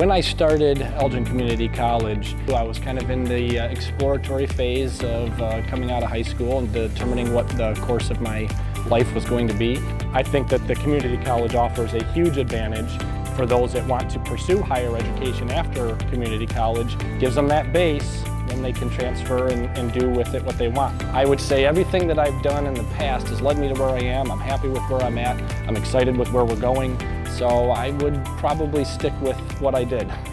When I started Elgin Community College, I was kind of in the exploratory phase of coming out of high school and determining what the course of my life was going to be. I think that the community college offers a huge advantage for those that want to pursue higher education after community college. Gives them that base, then they can transfer and do with it what they want. I would say everything that I've done in the past has led me to where I am. I'm happy with where I'm at. I'm excited with where we're going. So I would probably stick with what I did.